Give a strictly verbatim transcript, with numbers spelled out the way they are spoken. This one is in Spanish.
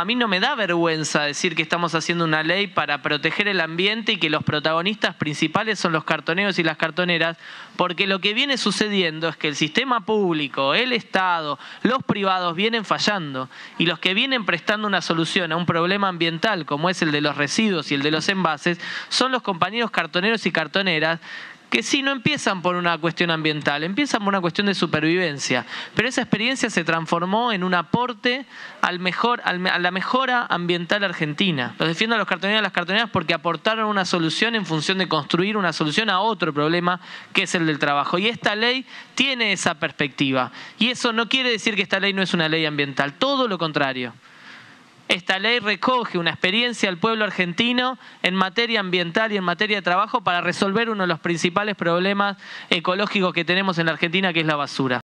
mí no me da vergüenza decir que estamos haciendo una ley para proteger el ambiente y que los protagonistas principales son los cartoneros y las cartoneras, porque lo que viene sucediendo es que el sistema público, el Estado, los privados vienen fallando y los que vienen prestando una solución a un problema ambiental como es el de los residuos y el de los envases son los compañeros cartoneros y cartoneras que sí no empiezan por una cuestión ambiental, empiezan por una cuestión de supervivencia. Pero esa experiencia se transformó en un aporte al mejor, al, a la mejora ambiental argentina. Los defiendo a los cartoneros y a las cartoneras porque aportaron una solución en función de construir una solución a otro problema que es el del trabajo. Y esta ley tiene esa perspectiva. Y eso no quiere decir que esta ley no es una ley ambiental, todo lo contrario. Esta ley recoge una experiencia del pueblo argentino en materia ambiental y en materia de trabajo para resolver uno de los principales problemas ecológicos que tenemos en la Argentina, que es la basura.